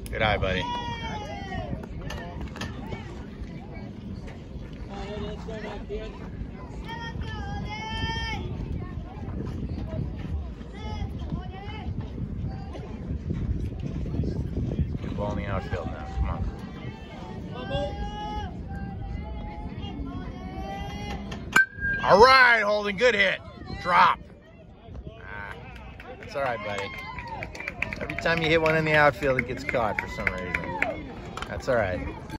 Good eye, buddy. Good ball in the outfield now. Come on. All right, Holden. Good hit. Drop. It's all right, buddy. Every time you hit one in the outfield, it gets caught for some reason. That's all right.